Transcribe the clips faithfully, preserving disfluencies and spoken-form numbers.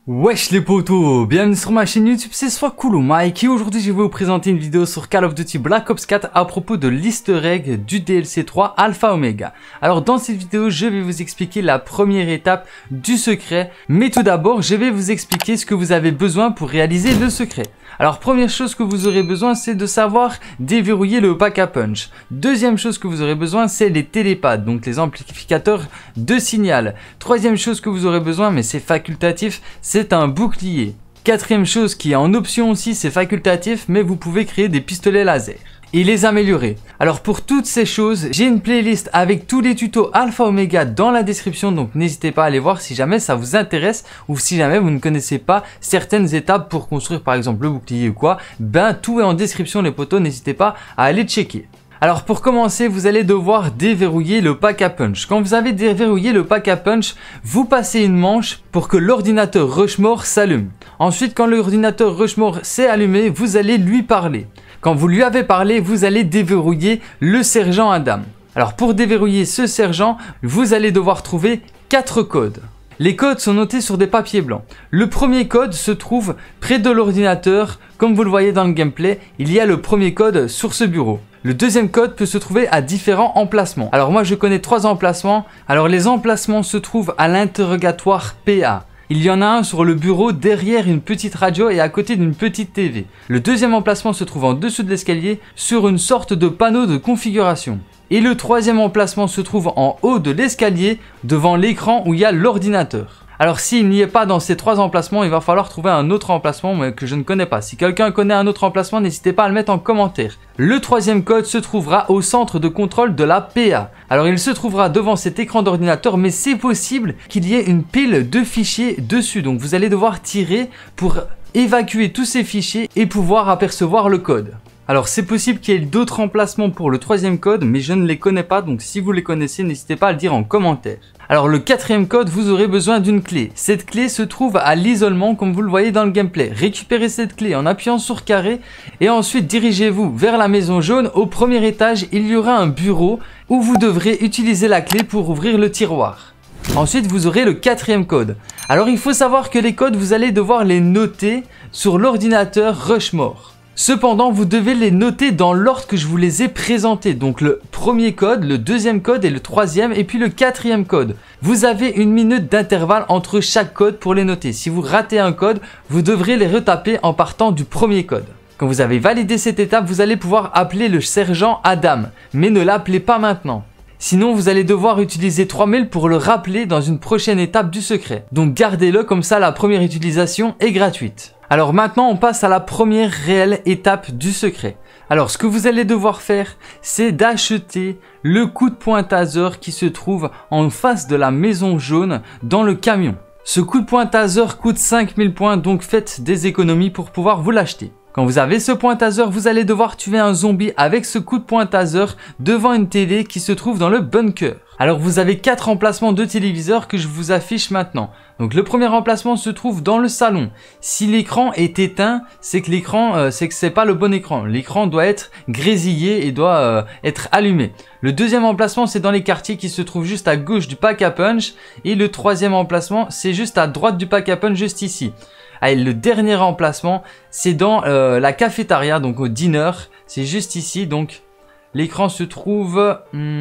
Wesh les potos, bienvenue sur ma chaîne YouTube, c'est Swagcool Mike et aujourd'hui je vais vous présenter une vidéo sur Call of Duty Black Ops quatre à propos de l'easter egg du D L C trois Alpha Omega. Alors dans cette vidéo je vais vous expliquer la première étape du secret, mais tout d'abord je vais vous expliquer ce que vous avez besoin pour réaliser le secret. Alors première chose que vous aurez besoin c'est de savoir déverrouiller le pack à punch. Deuxième chose que vous aurez besoin c'est les télépads, donc les amplificateurs de signal. Troisième chose que vous aurez besoin, mais c'est facultatif, c'est un bouclier. Quatrième chose qui est en option aussi, c'est facultatif, mais vous pouvez créer des pistolets laser et les améliorer. Alors pour toutes ces choses, j'ai une playlist avec tous les tutos Alpha Omega dans la description, donc n'hésitez pas à aller voir si jamais ça vous intéresse ou si jamais vous ne connaissez pas certaines étapes pour construire par exemple le bouclier ou quoi, ben tout est en description les potos, n'hésitez pas à aller checker. Alors pour commencer, vous allez devoir déverrouiller le pack à punch. Quand vous avez déverrouillé le pack à punch, vous passez une manche pour que l'ordinateur Rushmore s'allume. Ensuite, quand l'ordinateur Rushmore s'est allumé, vous allez lui parler. Quand vous lui avez parlé, vous allez déverrouiller le sergent Adam. Alors pour déverrouiller ce sergent, vous allez devoir trouver quatre codes. Les codes sont notés sur des papiers blancs. Le premier code se trouve près de l'ordinateur. Comme vous le voyez dans le gameplay, il y a le premier code sur ce bureau. Le deuxième code peut se trouver à différents emplacements. Alors moi je connais trois emplacements. Alors les emplacements se trouvent à l'interrogatoire P A. Il y en a un sur le bureau derrière une petite radio et à côté d'une petite T V. Le deuxième emplacement se trouve en dessous de l'escalier sur une sorte de panneau de configuration. Et le troisième emplacement se trouve en haut de l'escalier devant l'écran où il y a l'ordinateur. Alors s'il n'y est pas dans ces trois emplacements, il va falloir trouver un autre emplacement mais que je ne connais pas. Si quelqu'un connaît un autre emplacement, n'hésitez pas à le mettre en commentaire. Le troisième code se trouvera au centre de contrôle de la P A. Alors il se trouvera devant cet écran d'ordinateur, mais c'est possible qu'il y ait une pile de fichiers dessus. Donc vous allez devoir tirer pour évacuer tous ces fichiers et pouvoir apercevoir le code. Alors c'est possible qu'il y ait d'autres emplacements pour le troisième code, mais je ne les connais pas, donc si vous les connaissez, n'hésitez pas à le dire en commentaire. Alors le quatrième code, vous aurez besoin d'une clé. Cette clé se trouve à l'isolement comme vous le voyez dans le gameplay. Récupérez cette clé en appuyant sur carré et ensuite dirigez-vous vers la maison jaune. Au premier étage, il y aura un bureau où vous devrez utiliser la clé pour ouvrir le tiroir. Ensuite, vous aurez le quatrième code. Alors il faut savoir que les codes, vous allez devoir les noter sur l'ordinateur Rushmore. Cependant, vous devez les noter dans l'ordre que je vous les ai présentés. Donc le premier code, le deuxième code et le troisième et puis le quatrième code. Vous avez une minute d'intervalle entre chaque code pour les noter. Si vous ratez un code, vous devrez les retaper en partant du premier code. Quand vous avez validé cette étape, vous allez pouvoir appeler le sergent Adam. Mais ne l'appelez pas maintenant. Sinon, vous allez devoir utiliser trois mails pour le rappeler dans une prochaine étape du secret. Donc gardez-le, comme ça la première utilisation est gratuite. Alors maintenant, on passe à la première réelle étape du secret. Alors ce que vous allez devoir faire, c'est d'acheter le coup de poing taser qui se trouve en face de la maison jaune dans le camion. Ce coup de poing taser coûte cinq mille points, donc faites des économies pour pouvoir vous l'acheter. Quand vous avez ce point taser, vous allez devoir tuer un zombie avec ce coup de poing taser devant une télé qui se trouve dans le bunker. Alors vous avez quatre emplacements de téléviseurs que je vous affiche maintenant. Donc le premier emplacement se trouve dans le salon. Si l'écran est éteint, c'est que l'écran, euh, c'est que c'est pas le bon écran. L'écran doit être grésillé et doit euh, être allumé. Le deuxième emplacement, c'est dans les quartiers qui se trouvent juste à gauche du pack à punch. Et le troisième emplacement, c'est juste à droite du pack à punch, juste ici. Allez, le dernier emplacement, c'est dans euh, la cafétéria, donc au dîner. C'est juste ici, donc l'écran se trouve...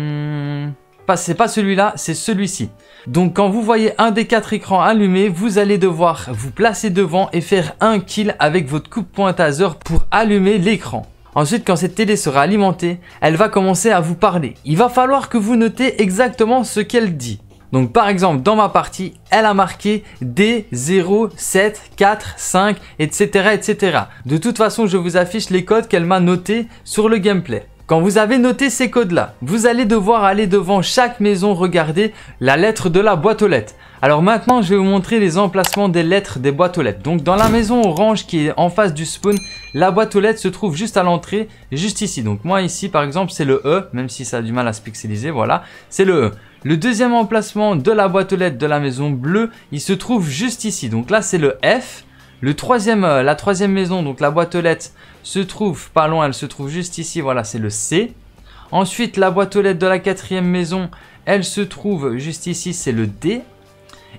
Hmm, pas, c'est pas celui-là, c'est celui-ci. Donc quand vous voyez un des quatre écrans allumés, vous allez devoir vous placer devant et faire un kill avec votre coup de poing taser pour allumer l'écran. Ensuite, quand cette télé sera alimentée, elle va commencer à vous parler. Il va falloir que vous notez exactement ce qu'elle dit. Donc par exemple, dans ma partie, elle a marqué D zéro sept quatre cinq, et cetera et cetera. De toute façon, je vous affiche les codes qu'elle m'a notés sur le gameplay. Quand vous avez noté ces codes-là, vous allez devoir aller devant chaque maison regarder la lettre de la boîte aux lettres. Alors maintenant, je vais vous montrer les emplacements des lettres des boîtes aux lettres. Donc dans la maison orange qui est en face du spawn, la boîte aux lettres se trouve juste à l'entrée, juste ici. Donc moi ici par exemple, c'est le E, même si ça a du mal à se pixeliser, voilà, c'est le E. Le deuxième emplacement de la boîte aux lettres de la maison bleue, il se trouve juste ici. Donc là, c'est le F. Le troisième, euh, la troisième maison, donc la boîte aux lettres, se trouve pas loin, elle se trouve juste ici, voilà, c'est le C. Ensuite, la boîte aux lettres de la quatrième maison, elle se trouve juste ici, c'est le D.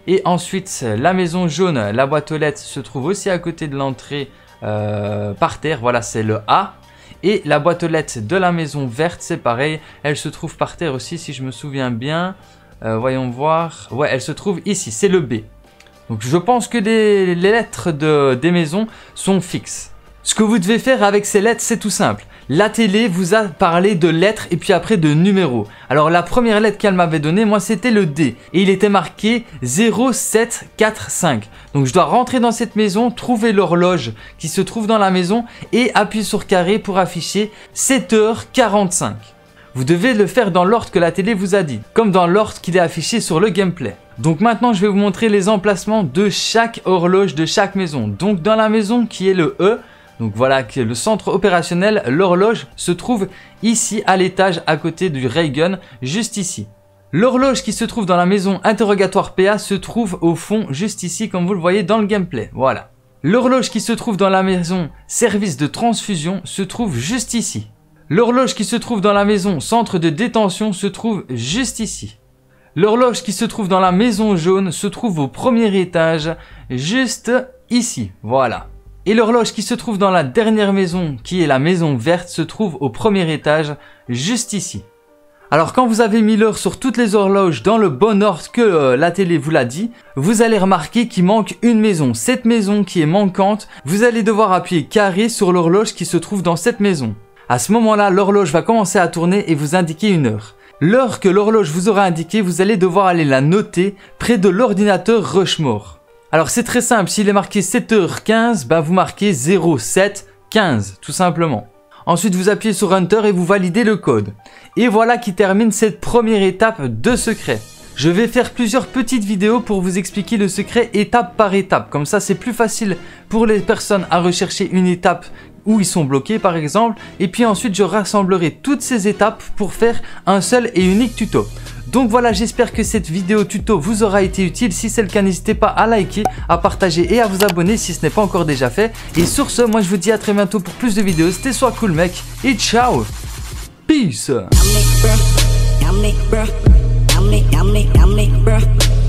Et ensuite, la maison jaune, la boîte aux lettres se trouve aussi à côté de l'entrée euh, par terre. Voilà, c'est le A. Et la boîte aux lettres de la maison verte, c'est pareil. Elle se trouve par terre aussi, si je me souviens bien. Euh, voyons voir. Ouais, elle se trouve ici, c'est le B. Donc, je pense que les, les lettres de, des maisons sont fixes. Ce que vous devez faire avec ces lettres, c'est tout simple. La télé vous a parlé de lettres et puis après de numéros. Alors la première lettre qu'elle m'avait donnée, moi c'était le D. Et il était marqué zéro sept quatre cinq. Donc je dois rentrer dans cette maison, trouver l'horloge qui se trouve dans la maison et appuyer sur carré pour afficher sept heures quarante-cinq. Vous devez le faire dans l'ordre que la télé vous a dit, comme dans l'ordre qu'il est affiché sur le gameplay. Donc maintenant je vais vous montrer les emplacements de chaque horloge de chaque maison. Donc dans la maison qui est le E, donc voilà, qui est le centre opérationnel, l'horloge se trouve ici à l'étage à côté du Raygun, juste ici. L'horloge qui se trouve dans la maison interrogatoire P A se trouve au fond, juste ici, comme vous le voyez dans le gameplay, voilà. L'horloge qui se trouve dans la maison service de transfusion se trouve juste ici. L'horloge qui se trouve dans la maison centre de détention se trouve juste ici. L'horloge qui se trouve dans la maison jaune se trouve au premier étage, juste ici, voilà. Et l'horloge qui se trouve dans la dernière maison, qui est la maison verte, se trouve au premier étage, juste ici. Alors quand vous avez mis l'heure sur toutes les horloges dans le bon ordre que euh, la télé vous l'a dit, vous allez remarquer qu'il manque une maison. Cette maison qui est manquante, vous allez devoir appuyer carré sur l'horloge qui se trouve dans cette maison. À ce moment-là, l'horloge va commencer à tourner et vous indiquer une heure. L'heure que l'horloge vous aura indiquée, vous allez devoir aller la noter près de l'ordinateur Rushmore. Alors c'est très simple, s'il est marqué sept heures quinze, ben vous marquez zéro sept quinze, tout simplement. Ensuite vous appuyez sur Enter et vous validez le code. Et voilà qui termine cette première étape de secret. Je vais faire plusieurs petites vidéos pour vous expliquer le secret étape par étape. Comme ça c'est plus facile pour les personnes à rechercher une étape où ils sont bloqués par exemple. Et puis ensuite je rassemblerai toutes ces étapes pour faire un seul et unique tuto. Donc voilà, j'espère que cette vidéo tuto vous aura été utile. Si c'est le cas, n'hésitez pas à liker, à partager et à vous abonner si ce n'est pas encore déjà fait. Et sur ce, moi je vous dis à très bientôt pour plus de vidéos. C'était Sois Cool mec et ciao. Peace.